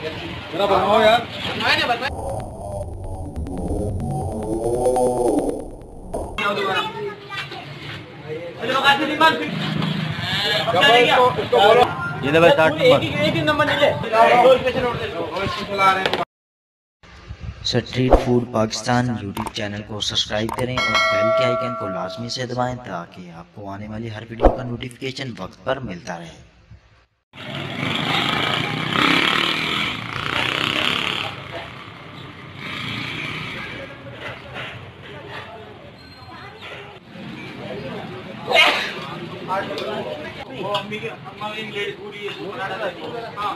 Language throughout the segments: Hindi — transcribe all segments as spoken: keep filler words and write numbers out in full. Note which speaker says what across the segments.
Speaker 1: जरा बनाओ यार।
Speaker 2: ये ले भाई साठ नंबर।
Speaker 1: एक ही नंबर ले ले।
Speaker 2: Street food Pakistan YouTube channel को सब्सक्राइब करें और बेल के आइकन को लाजमी से दबाएं ताकि आपको आने वाली हर वीडियो का नोटिफिकेशन वक्त पर मिलता रहे।
Speaker 1: वो अम्मी के अम्मा की लेडी पूरी है बना रहा था। हां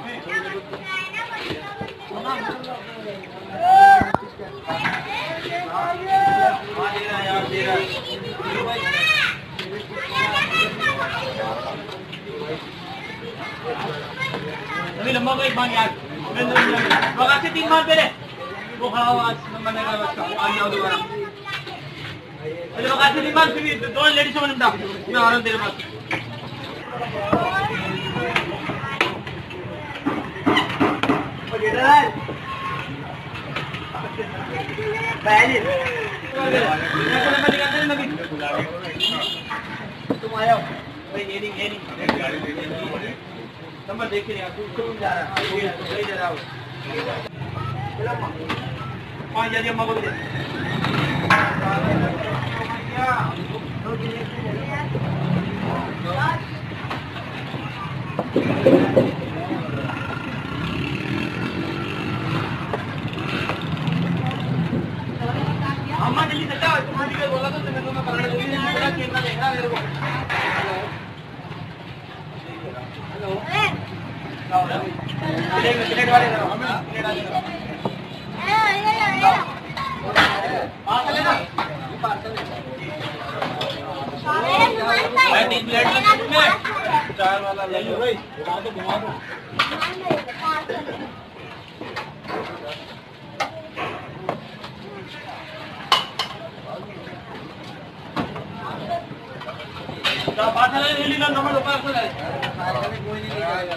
Speaker 1: हां दे रहा यार दे रहा अभी लंबा का एक बार यार बगा से तीन बार पहले वो खड़ा हुआ नंबर लगा उसका आ जाओ दोबारा। अरे बगा से तीन बार फिर दो लेडीज से बनता मैं आ रहा हूं तेरे पास। तुम आया हो भाई ये नहीं ये नहीं नंबर देख के नहीं तू जा रहा है ले जा रहा हो पाँच हजार अम्मा को दे अम्मा जल्दी से जाओ तुम्हारी के बोला तो मैं तुम्हें पकड़ दूंगी नहीं बोला केना देखना मेरे को। हेलो हेलो प्लेट प्लेट वाले करो हम प्लेट वाले करो ए ये ये पार्सल लेना पार्सल मैं तीन प्लेट में चार वाला ले लो भाई घुमा दो घुमा दो पार्सल ले लीजिए नंबर ऊपर से ले कोई नहीं लेगा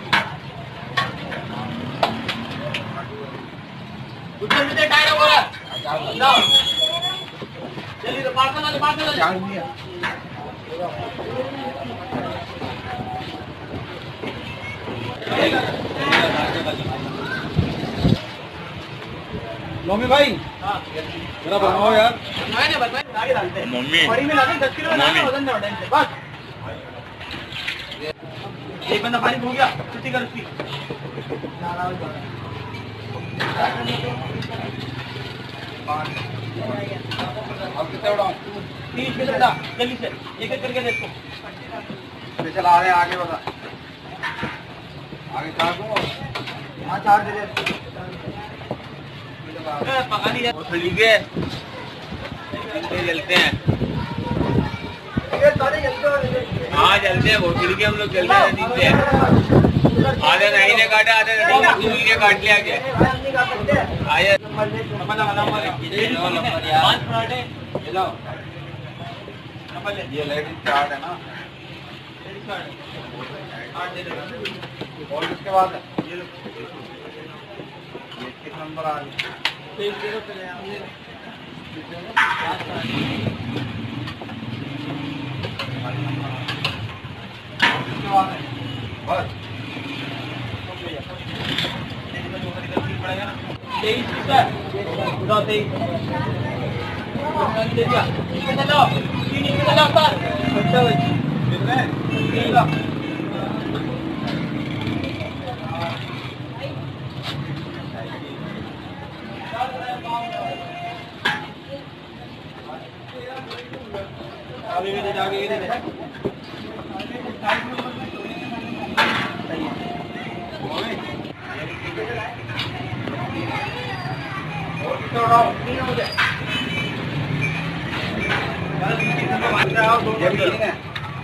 Speaker 1: कुछ भी दे टाइम बोला जाओ जल्दी तो पार्सल वाले पार्सल वाले जान दिया मम्मी भाई हां जरा बनाओ यार मैंने बताया आगे डालते हैं मम्मी बड़ी में लाते दस किलो बनाना वजन ना बढ़ाएंगे बस एक बंदा पानी हो गया छुट्टी कर उसकी अब कितने उड़ाऊं तीस किलो उड़ा जल्दी से एक एक करके देखो चल आ रहे आगे बता आगे चार दूंगा हां चार दे दे पका नहीं वो ठीक है जलते हैं हाँ जलते हैं बहुत ठीक है हम लोग जलते हैं नीचे आधे नहीं ने काटा आधे नहीं ने काट लिया क्या आया ये लेडीज चार्ट है ना और किसके बाद है ये किस नंबर आ गया बस तेईस सर दो तेईस चलो तीन चलो सर अच्छा भाई कितने तीन लाख आगे दे आगे दे दे और कितना उड़ाओ तीन हो जाए यार तीन नंबर आओ दो ये भी है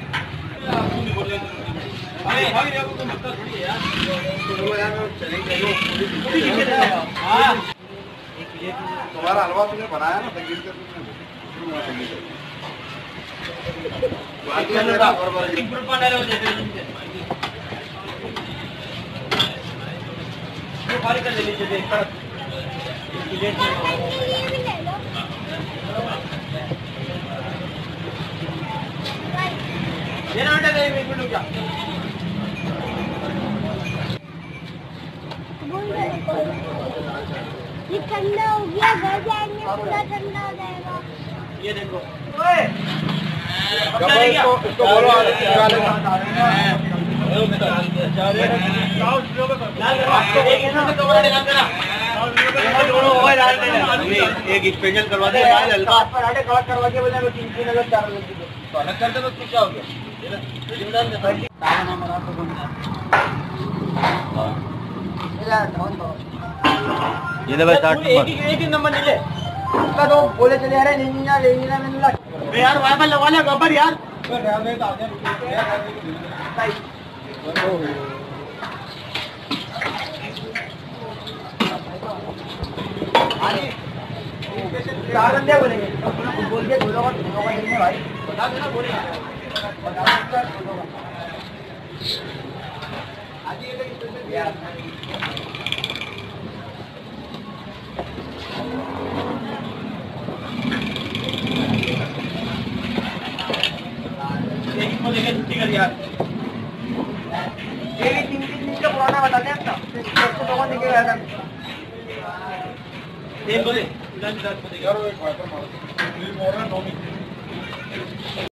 Speaker 1: अरे भाई ये तो मतलब थोड़ी है यार चलो यार चलेंगे पूरी टिकट है हां तुम्हारा हलवा तुमने बनाया ना तकरीर कर तुमने बाकी वाला बराबर एक ग्रुप बना रहे हो जैसे खाली कर दे लीजिए देख कर ये ना बेटा दे एक मिनट रुक जा
Speaker 3: ये ठंडा हो गया घर जाएंगे पूरा ठंडा हो जाएगा
Speaker 1: ये देखो ओए
Speaker 4: इसको इसको बोलो
Speaker 1: एक स्पेशल करवा दे हल्का
Speaker 4: पराठे कवर करवा के बोले तीन तीन हजार चार हजार
Speaker 1: तो अलग कर दे तो क्या हो गया ये ले भाई साठ नंबर एक ही नंबर नहीं ले
Speaker 4: उसका तो बोले चले यार नहीं ना ले ना मैंने लगा
Speaker 1: यार वाईफाई लगवा ले गब्बर यार
Speaker 4: चार बंदे बोलेंगे बोल के दोनों का दोनों का देंगे भाई
Speaker 1: बता देना बोले
Speaker 4: बता देना दोनों का आज ये यार
Speaker 1: एक को लेके छुट्टी कर यार
Speaker 4: ये भी तीन तीन दिन का पुराना बता दें अपना इसको दोनों देके गया था
Speaker 1: तीन बोले इधर इधर को देगा
Speaker 4: यार वो एक बात मारो